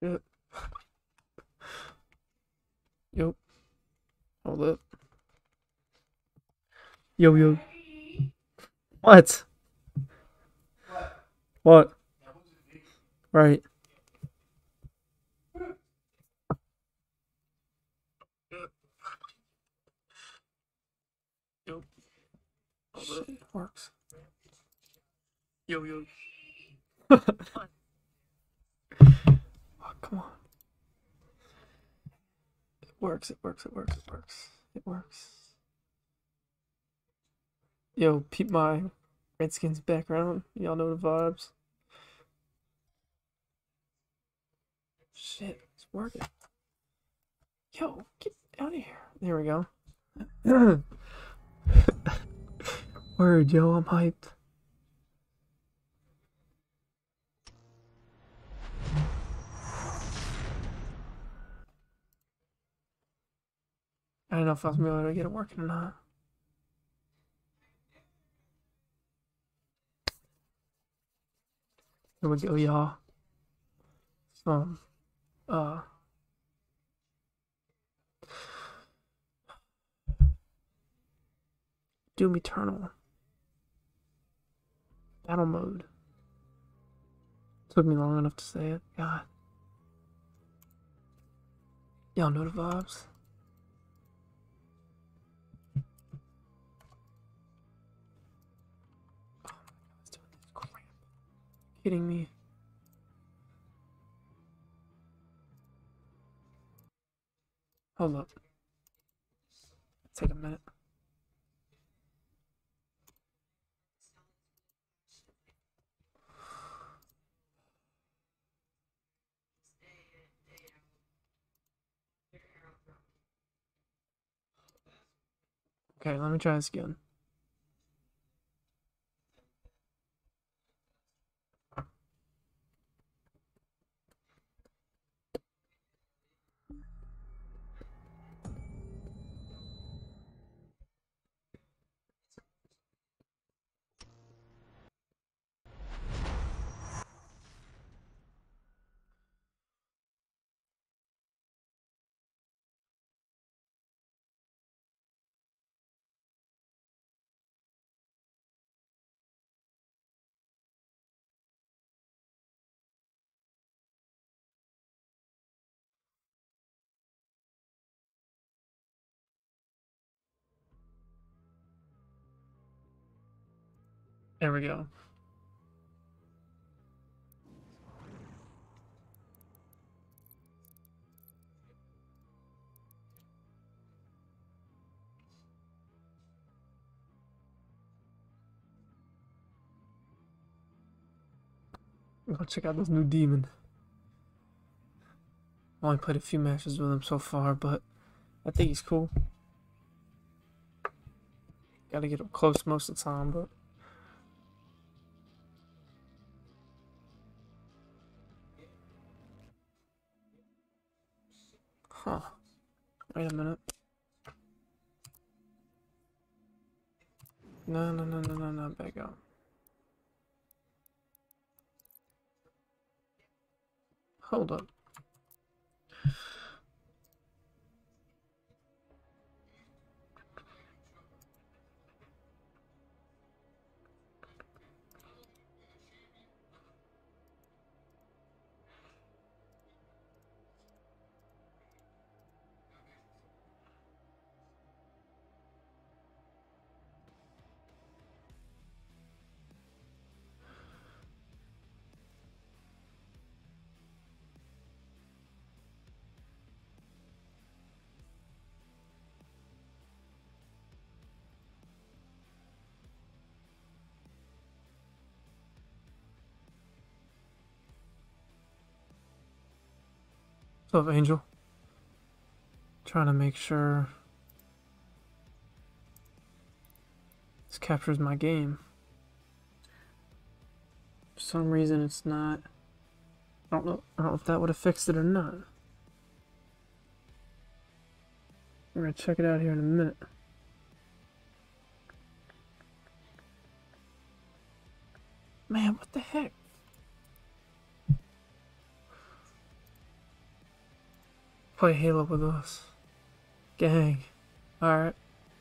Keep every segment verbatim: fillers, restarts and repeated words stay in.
Yep. Yo. Hold up. Yo, yo. What? What? Right. Yo. Hold up. Shit, it works. Yo, yo. Oh, come on. It works, it works, it works, it works. It works. Yo, peep my Redskins background. Y'all know the vibes. Shit, it's working. Yo, get out of here. There we go. Word, yo, I'm hyped. I don't know if I was gonna be able to get it working or not. Here we go, y'all. Some, uh, Doom Eternal. Battle mode. Took me long enough to say it. God. Y'all know the vibes. Oh my god, it's doing this crap. Kidding me? Hold up. Take a minute. Okay, let me try this again. There we go. Go check out this new demon. I only played a few matches with him so far, but I think he's cool. Gotta get up close most of the time, but huh. Wait a minute. No, no, no, no, no, no, back up. Hold up. What's up, Angel? Trying to make sure this captures my game. For some reason it's not. I don't know, I don't know if that would have fixed it or not. We're gonna check it out here in a minute. Man, what the heck? Play Halo with us. Gang. Alright.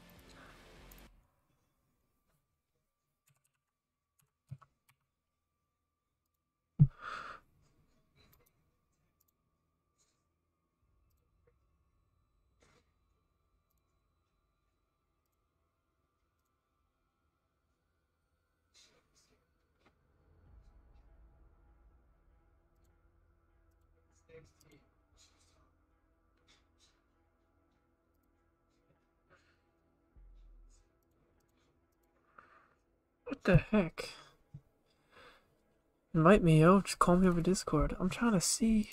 What the heck? Invite me, yo. Just call me over Discord. I'm trying to see.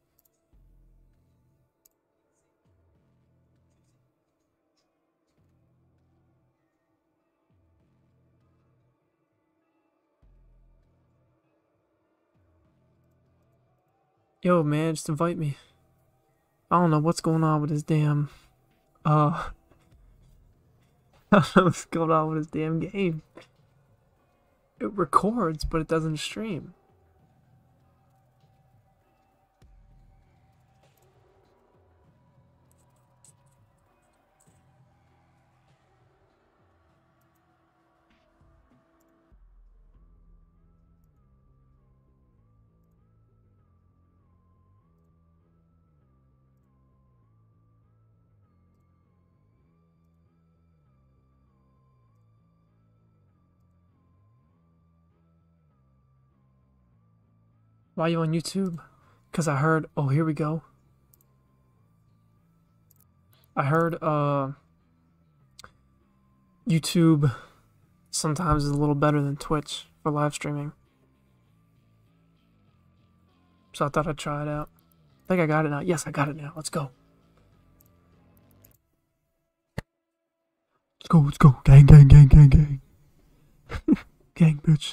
Yo, man, just invite me. I don't know what's going on with this damn, uh, I don't know what's going on with this damn game. It records, but it doesn't stream. Why are you on YouTube? Because I heard, oh, here we go. I heard, uh, YouTube sometimes is a little better than Twitch for live streaming. So I thought I'd try it out. I think I got it now. Yes, I got it now. Let's go. Let's go, let's go. Gang, gang, gang, gang, gang. Gang, bitch.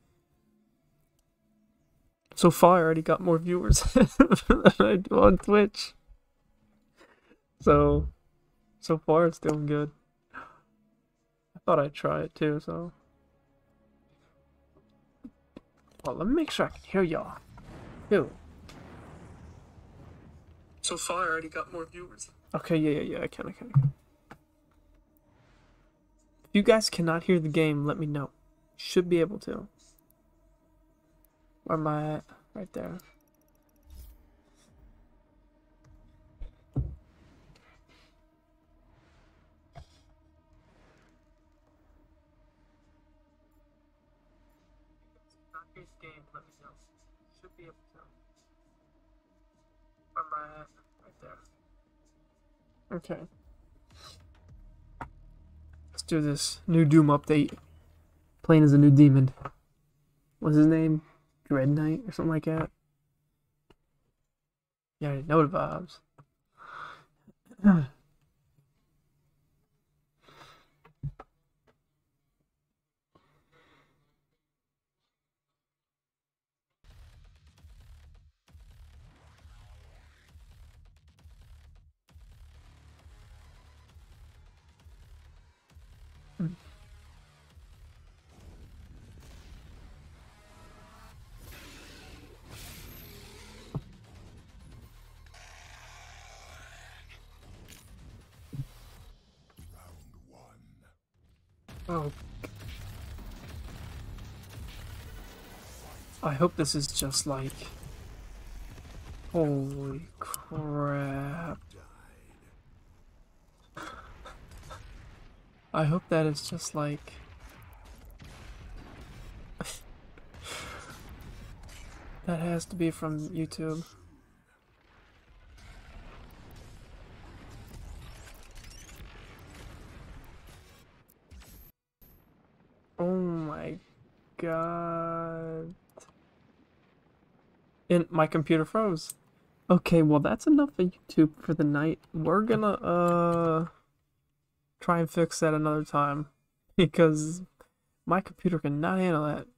So far, I already got more viewers than I do on Twitch. So, so far it's doing good. I thought I'd try it too, so. Well, let me make sure I can hear y'all. Ew. So far, I already got more viewers. Okay, yeah, yeah, yeah, I can, I can, I can. If you guys cannot hear the game, let me know. Should be able to. Where am I at? Right there. Game, let me know. Should be able to. Where am I at? Right there. Okay. Let's do this new Doom update. Playing as a new demon. What's his name? Dread Knight or something like that. Yeah, I know the vibes. Oh. I hope this is just like... Holy crap. I hope that is just like... That has to be from YouTube. Oh my god. And my computer froze. Okay, well that's enough of YouTube for the night. We're gonna uh try and fix that another time because my computer cannot handle that.